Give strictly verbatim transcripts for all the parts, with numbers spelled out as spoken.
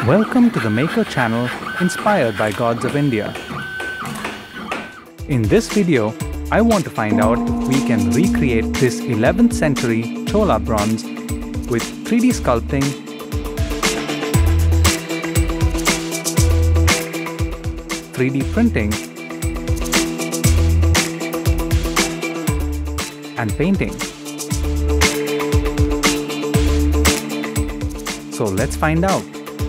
Welcome to the Maker channel inspired by gods of India. In this video, I want to find out if we can recreate this eleventh century Chola bronze with three D sculpting, three D printing, and painting. So let's find out.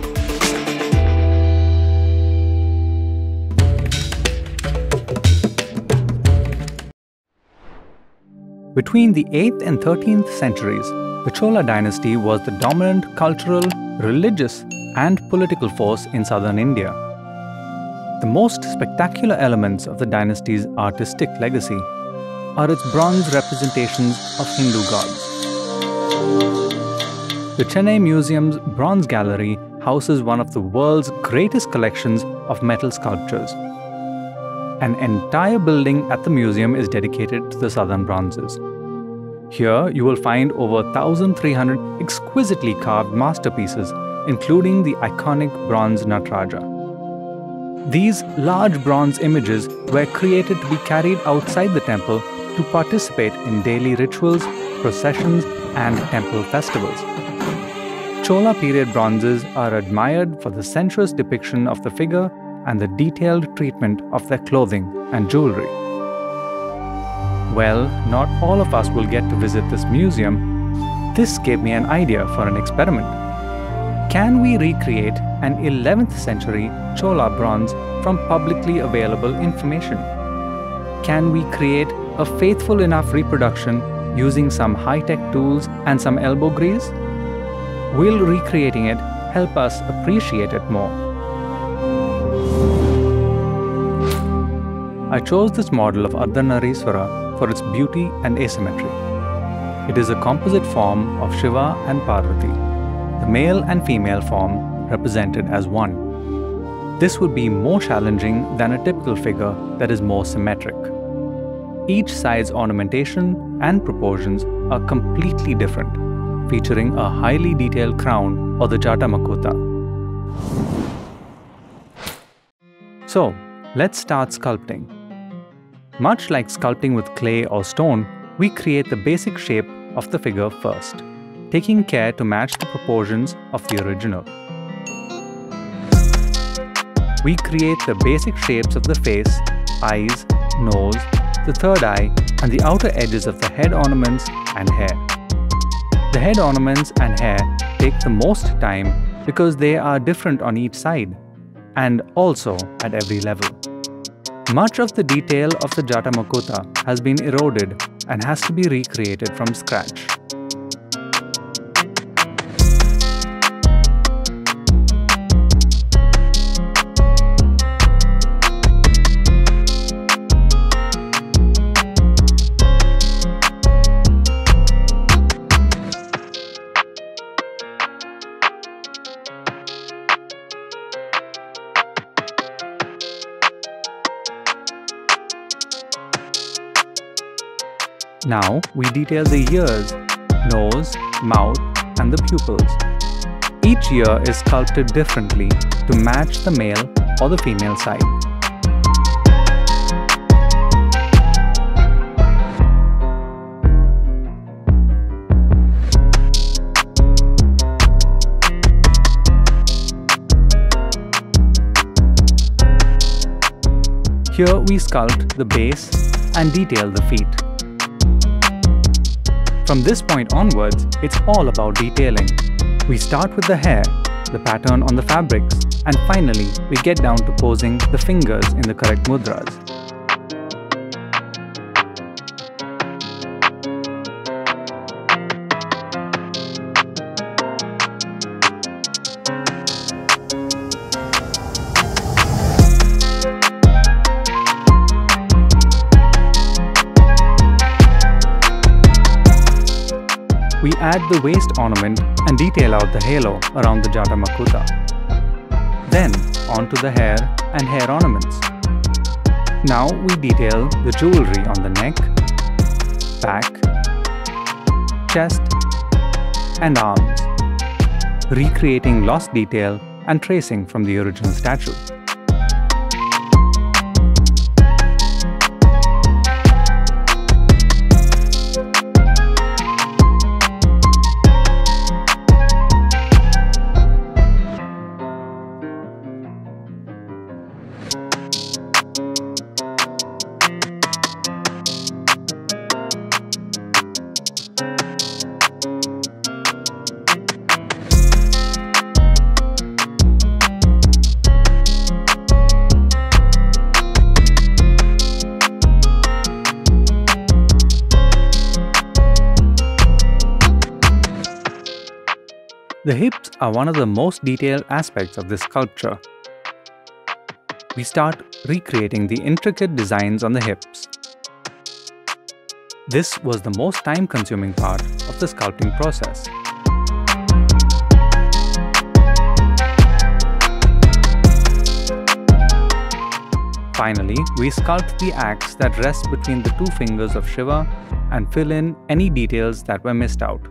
Between the eighth and thirteenth centuries, the Chola dynasty was the dominant cultural, religious, and political force in southern India. The most spectacular elements of the dynasty's artistic legacy are its bronze representations of Hindu gods. The Chennai Museum's Bronze Gallery houses one of the world's greatest collections of metal sculptures. An entire building at the museum is dedicated to the southern bronzes. Here you will find over one thousand three hundred exquisitely carved masterpieces, including the iconic bronze Nataraja. These large bronze images were created to be carried outside the temple to participate in daily rituals, processions, and temple festivals. Chola period bronzes are admired for the sensuous depiction of the figure and the detailed treatment of their clothing and jewelry. Well, not all of us will get to visit this museum. This gave me an idea for an experiment. Can we recreate an eleventh century Chola bronze from publicly available information? Can we create a faithful enough reproduction using some high-tech tools and some elbow grease? Will recreating it help us appreciate it more? I chose this model of Ardhanareswara for its beauty and asymmetry. It is a composite form of Shiva and Parvati, the male and female form represented as one. This would be more challenging than a typical figure that is more symmetric. Each side's ornamentation and proportions are completely different, featuring a highly detailed crown or the jatamakuta. So, let's start sculpting. Much like sculpting with clay or stone, we create the basic shape of the figure first, taking care to match the proportions of the original. We create the basic shapes of the face, eyes, nose, the third eye, and the outer edges of the head ornaments and hair. The head ornaments and hair take the most time because they are different on each side and also at every level. Much of the detail of the jatamakuta has been eroded and has to be recreated from scratch. Now we detail the ears, nose, mouth, and the pupils. Each ear is sculpted differently to match the male or the female side. Here we sculpt the base and detail the feet. From this point onwards, it's all about detailing. We start with the hair, the pattern on the fabrics, and finally, we get down to posing the fingers in the correct mudras. We add the waist ornament and detail out the halo around the jatamakuta. Then onto the hair and hair ornaments. Now we detail the jewelry on the neck, back, chest, and arms, recreating lost detail and tracing from the original statue. The hips are one of the most detailed aspects of this sculpture. We start recreating the intricate designs on the hips. This was the most time-consuming part of the sculpting process. Finally, we sculpt the axe that rests between the two fingers of Shiva and fill in any details that were missed out.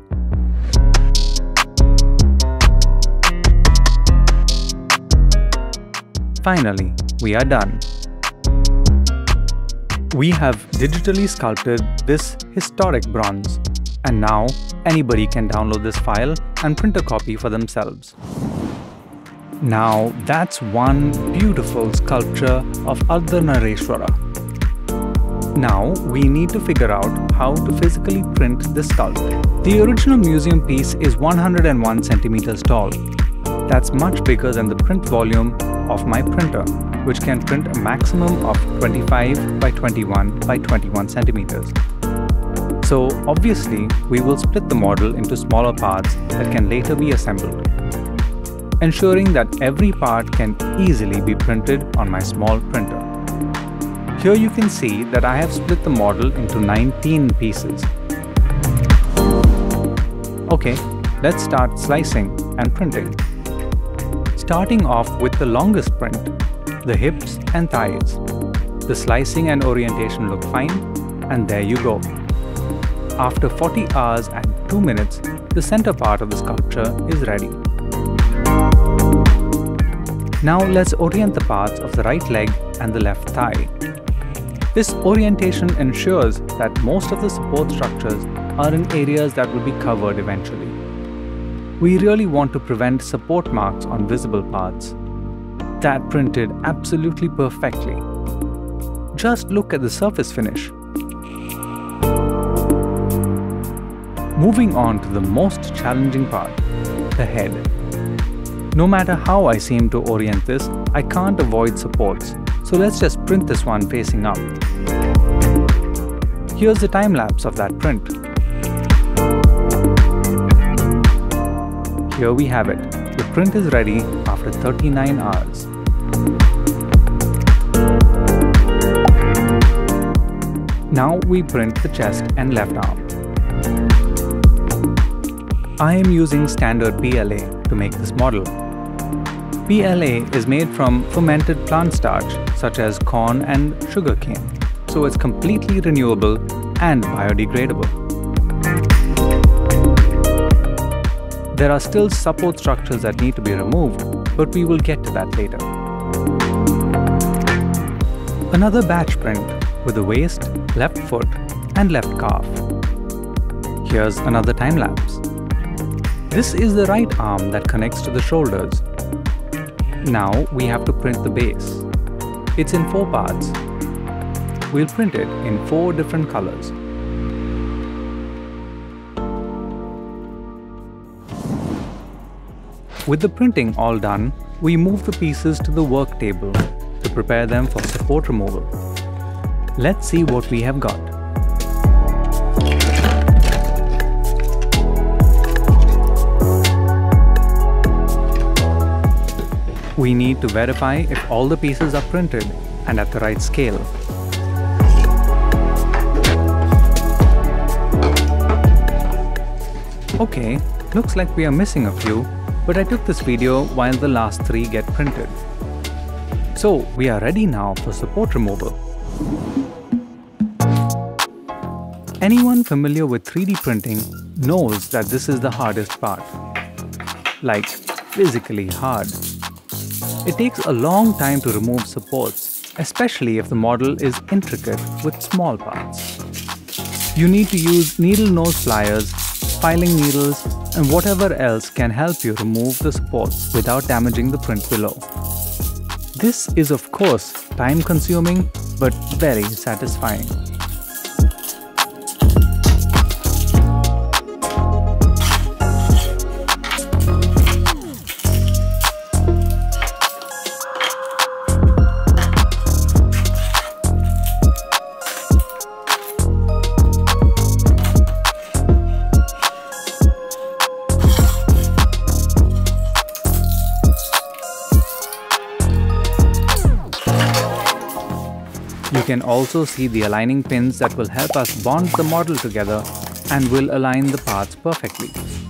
Finally, we are done. We have digitally sculpted this historic bronze, and now anybody can download this file and print a copy for themselves. Now that's one beautiful sculpture of Ardhanarishvara. Now we need to figure out how to physically print this sculpture. The original museum piece is one hundred one centimeters tall. That's much bigger than the print volume of my printer, which can print a maximum of twenty-five by twenty-one by twenty-one centimeters. So obviously, we will split the model into smaller parts that can later be assembled, ensuring that every part can easily be printed on my small printer. Here you can see that I have split the model into nineteen pieces. Okay, let's start slicing and printing. Starting off with the longest print, the hips and thighs. The slicing and orientation look fine, and there you go. After forty hours and two minutes, the center part of the sculpture is ready. Now let's orient the parts of the right leg and the left thigh. This orientation ensures that most of the support structures are in areas that will be covered eventually. We really want to prevent support marks on visible parts. That printed absolutely perfectly. Just look at the surface finish. Moving on to the most challenging part, the head. No matter how I seem to orient this, I can't avoid supports, so let's just print this one facing up. Here's the time lapse of that print. Here we have it. The print is ready after thirty-nine hours. Now we print the chest and left arm. I am using standard P L A to make this model. P L A is made from fermented plant starch such as corn and sugarcane, so it's completely renewable and biodegradable. There are still support structures that need to be removed, but we will get to that later. Another batch print with the waist, left foot, and left calf. Here's another time lapse. This is the right arm that connects to the shoulders. Now we have to print the base. It's in four parts. We'll print it in four different colors. With the printing all done, we move the pieces to the work table to prepare them for support removal. Let's see what we have got. We need to verify if all the pieces are printed and at the right scale. Okay, looks like we are missing a few, but I took this video while the last three get printed. So we are ready now for support removal. Anyone familiar with three D printing knows that this is the hardest part. Like, physically hard. It takes a long time to remove supports, especially if the model is intricate with small parts. You need to use needle nose pliers, filing needles, and whatever else can help you remove the supports without damaging the print below. This is of course time-consuming but very satisfying. You can also see the aligning pins that will help us bond the model together and will align the parts perfectly.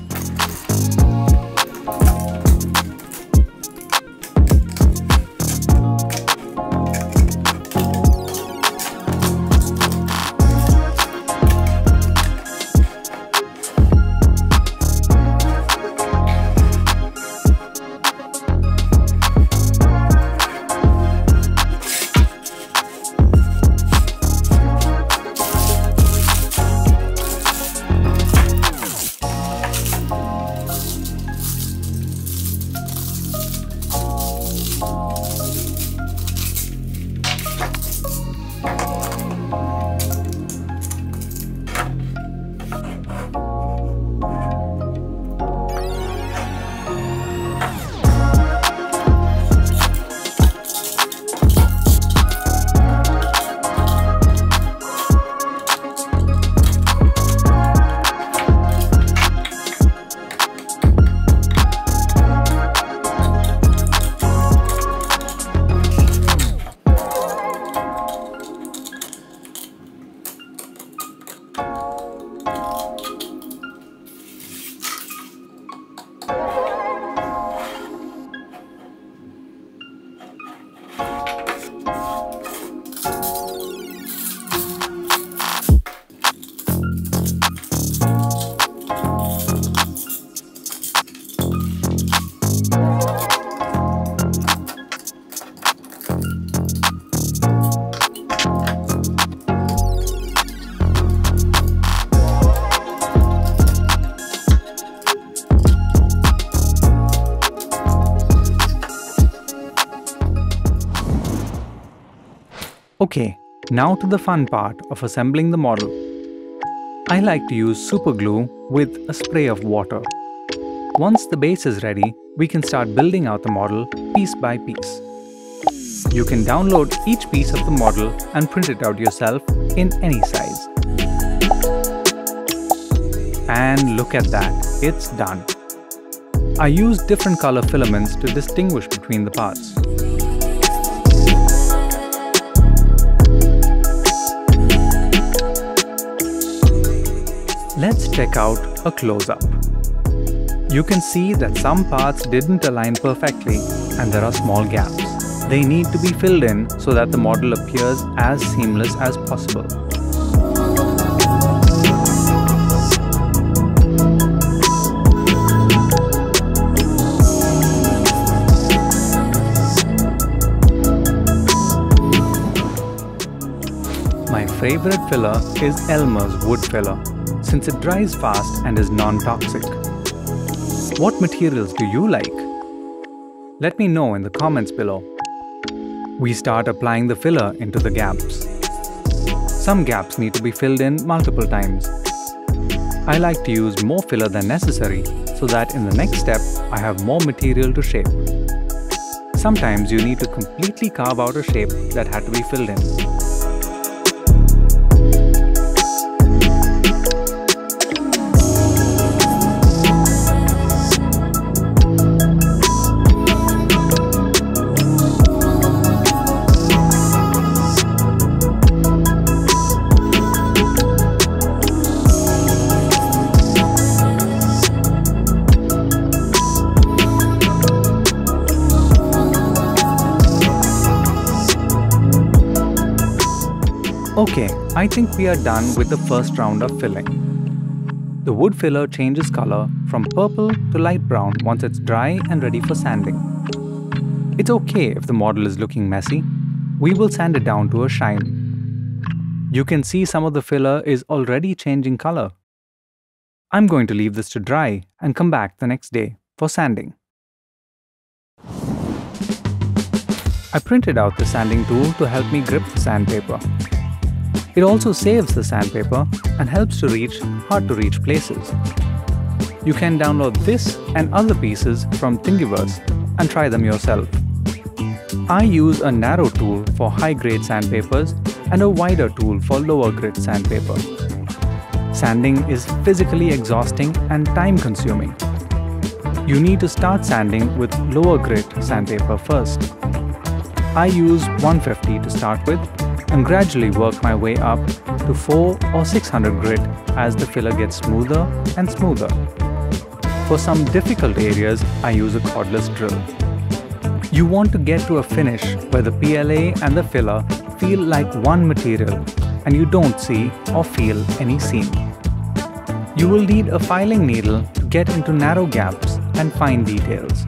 Okay, now to the fun part of assembling the model. I like to use super glue with a spray of water. Once the base is ready, we can start building out the model piece by piece. You can download each piece of the model and print it out yourself in any size. And look at that, it's done. I used different color filaments to distinguish between the parts. Let's check out a close-up. You can see that some parts didn't align perfectly and there are small gaps. They need to be filled in so that the model appears as seamless as possible. My favorite filler is Elmer's wood filler, since it dries fast and is non-toxic. What materials do you like? Let me know in the comments below. We start applying the filler into the gaps. Some gaps need to be filled in multiple times. I like to use more filler than necessary so that in the next step I have more material to shape. Sometimes you need to completely carve out a shape that had to be filled in. Okay, I think we are done with the first round of filling. The wood filler changes color from purple to light brown once it's dry and ready for sanding. It's okay if the model is looking messy. We will sand it down to a shine. You can see some of the filler is already changing color. I'm going to leave this to dry and come back the next day for sanding. I printed out the sanding tool to help me grip the sandpaper. It also saves the sandpaper and helps to reach hard-to-reach places. You can download this and other pieces from Thanjavur and try them yourself. I use a narrow tool for high-grade sandpapers and a wider tool for lower-grade sandpaper. Sanding is physically exhausting and time-consuming. You need to start sanding with lower-grade sandpaper first. I use one fifty to start with and gradually work my way up to four or six hundred grit as the filler gets smoother and smoother. For some difficult areas, I use a cordless drill. You want to get to a finish where the P L A and the filler feel like one material and you don't see or feel any seam. You will need a filing needle to get into narrow gaps and fine details.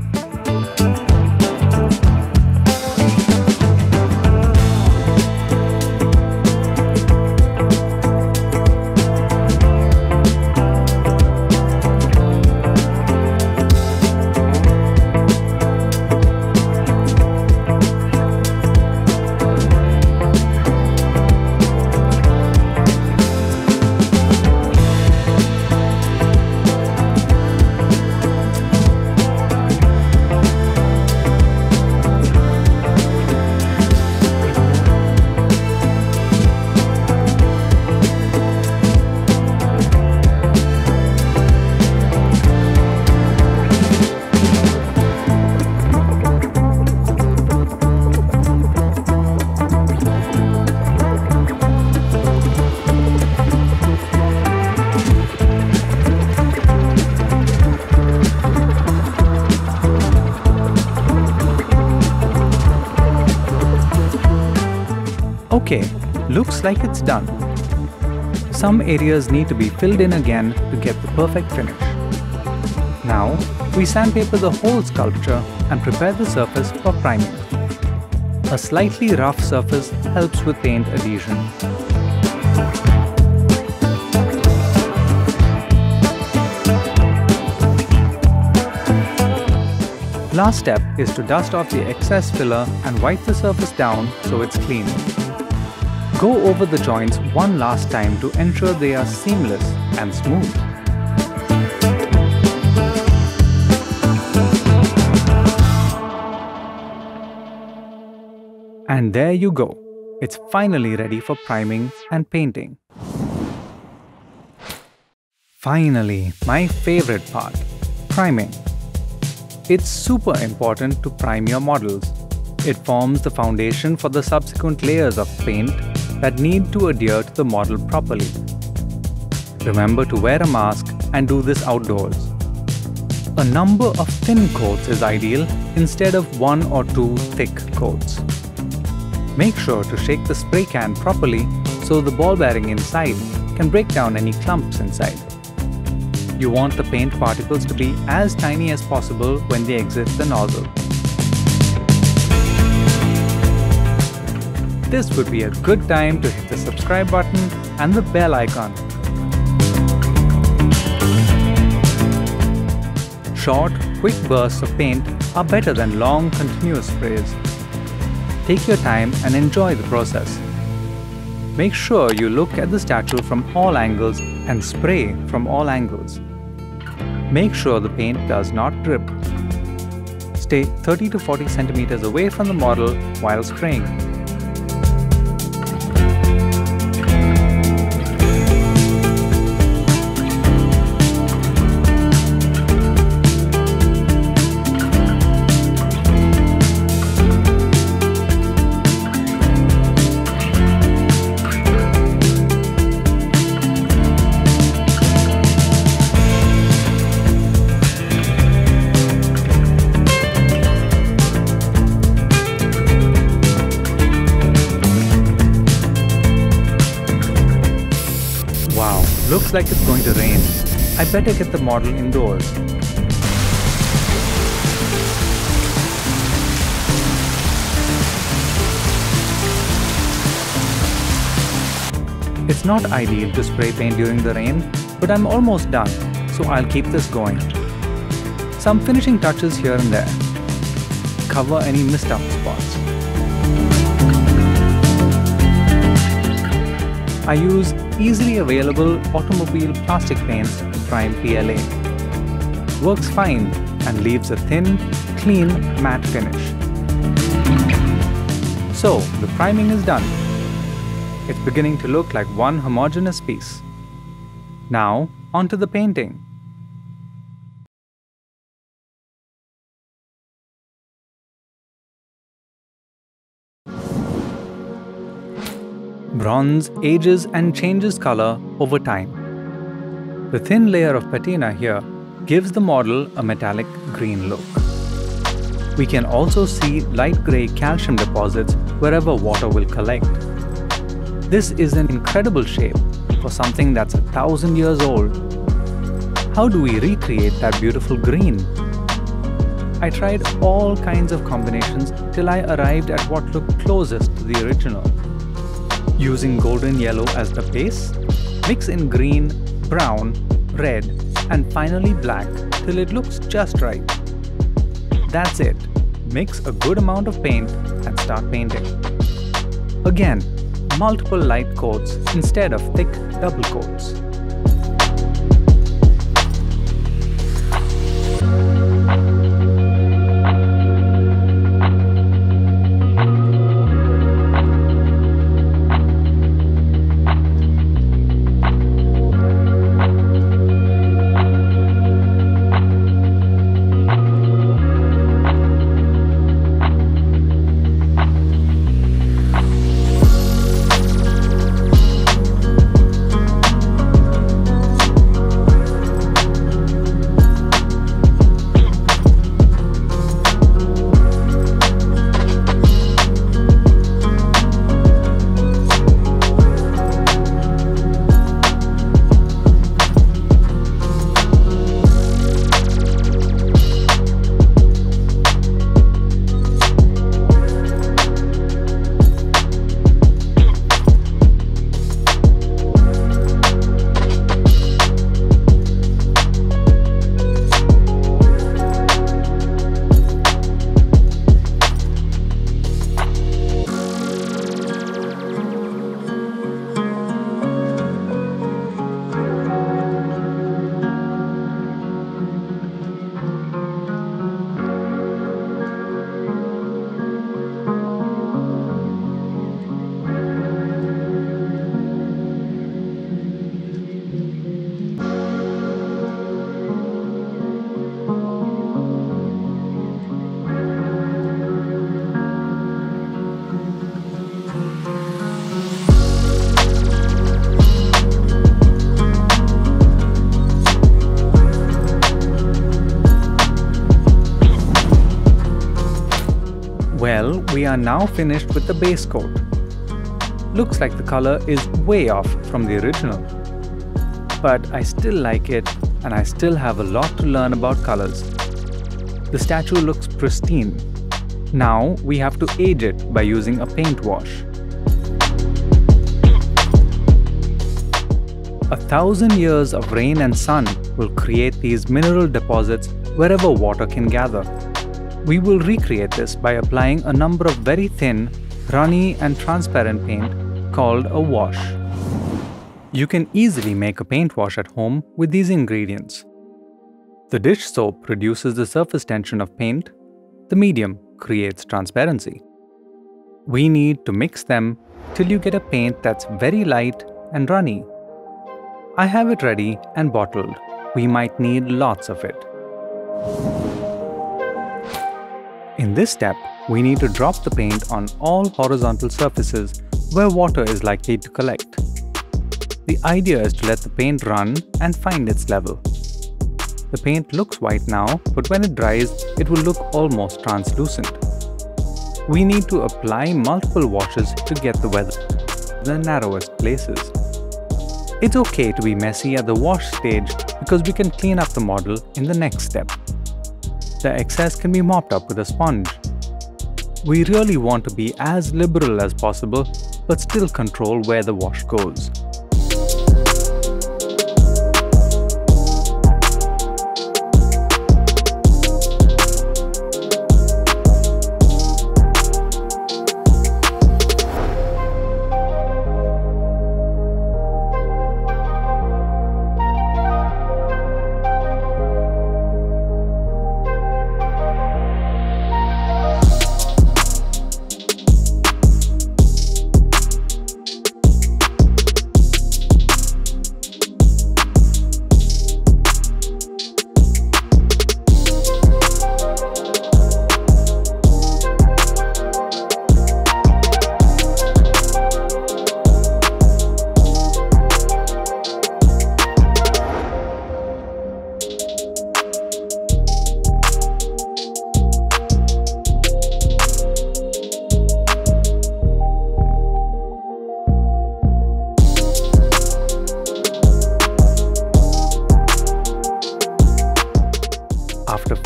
Okay, looks like it's done. Some areas need to be filled in again to get the perfect finish. Now, we sandpaper the whole sculpture and prepare the surface for priming. A slightly rough surface helps with paint adhesion. Last step is to dust off the excess filler and wipe the surface down so it's clean. Go over the joints one last time to ensure they are seamless and smooth. And there you go. It's finally ready for priming and painting. Finally, my favorite part, priming. It's super important to prime your models. It forms the foundation for the subsequent layers of paint that need to adhere to the model properly. Remember to wear a mask and do this outdoors. A number of thin coats is ideal instead of one or two thick coats. Make sure to shake the spray can properly so the ball bearing inside can break down any clumps inside. You want the paint particles to be as tiny as possible when they exit the nozzle. This would be a good time to hit the subscribe button and the bell icon. Short, quick bursts of paint are better than long, continuous sprays. Take your time and enjoy the process. Make sure you look at the statue from all angles and spray from all angles. Make sure the paint does not drip. Stay thirty to forty centimeters away from the model while spraying. Looks like it's going to rain. I better get the model indoors. It's not ideal to spray paint during the rain, but I'm almost done, so I'll keep this going. Some finishing touches here and there. Cover any missed out spots. I use easily available automobile plastic paints to prime P L A. Works fine and leaves a thin, clean, matte finish. So, the priming is done. It's beginning to look like one homogeneous piece. Now, onto the painting. Bronze ages and changes color over time. The thin layer of patina here gives the model a metallic green look. We can also see light grey calcium deposits wherever water will collect. This is an incredible shape for something that's a thousand years old. How do we recreate that beautiful green? I tried all kinds of combinations till I arrived at what looked closest to the original. Using golden yellow as the base, mix in green, brown, red, and finally black till it looks just right. That's it. Mix a good amount of paint and start painting. Again, multiple light coats instead of thick double coats. Well, we are now finished with the base coat. Looks like the color is way off from the original. But I still like it and I still have a lot to learn about colors. The statue looks pristine. Now we have to age it by using a paint wash. A thousand years of rain and sun will create these mineral deposits wherever water can gather. We will recreate this by applying a number of very thin, runny and transparent paint called a wash. You can easily make a paint wash at home with these ingredients. The dish soap reduces the surface tension of paint. The medium creates transparency. We need to mix them till you get a paint that's very light and runny. I have it ready and bottled. We might need lots of it. In this step, we need to drop the paint on all horizontal surfaces where water is likely to collect. The idea is to let the paint run and find its level. The paint looks white now, but when it dries, it will look almost translucent. We need to apply multiple washes to get the weather in the narrowest places. It's okay to be messy at the wash stage because we can clean up the model in the next step. The excess can be mopped up with a sponge. We really want to be as liberal as possible, but still control where the wash goes.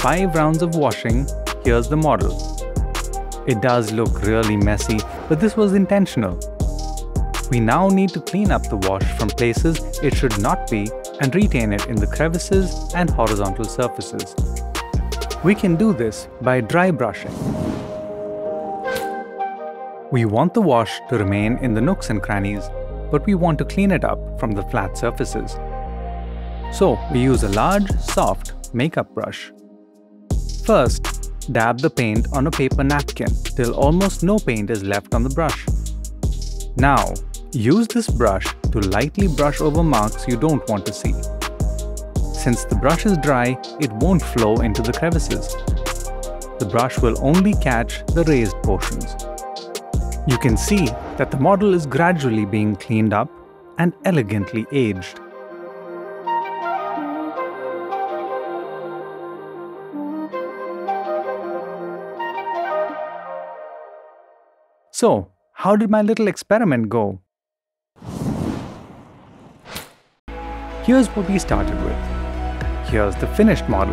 five rounds of washing, here's the model. It does look really messy, but this was intentional. We now need to clean up the wash from places it should not be and retain it in the crevices and horizontal surfaces. We can do this by dry brushing. We want the wash to remain in the nooks and crannies, but we want to clean it up from the flat surfaces. So we use a large, soft makeup brush. First, dab the paint on a paper napkin till almost no paint is left on the brush. Now, use this brush to lightly brush over marks you don't want to see. Since the brush is dry, it won't flow into the crevices. The brush will only catch the raised portions. You can see that the model is gradually being cleaned up and elegantly aged. So, how did my little experiment go? Here's what we started with. Here's the finished model.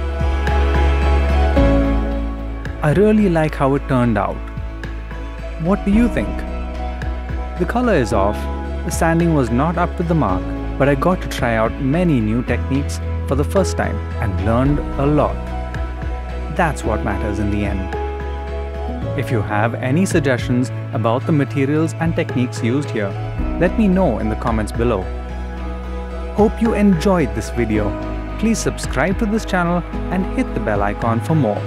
I really like how it turned out. What do you think? The color is off, the sanding was not up to the mark, but I got to try out many new techniques for the first time and learned a lot. That's what matters in the end. If you have any suggestions about the materials and techniques used here, let me know in the comments below. Hope you enjoyed this video. Please subscribe to this channel and hit the bell icon for more.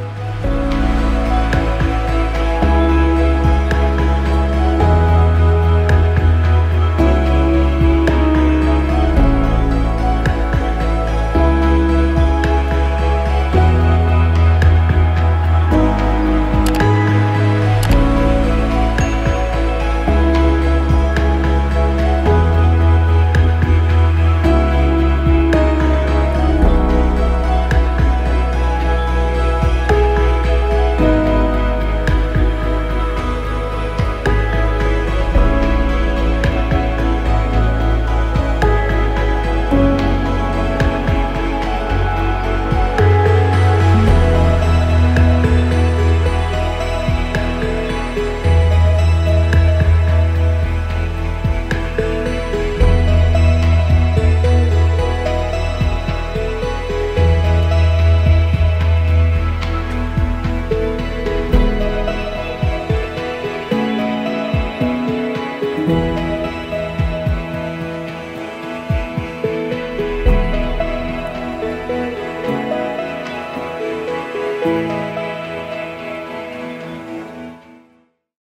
Thank you.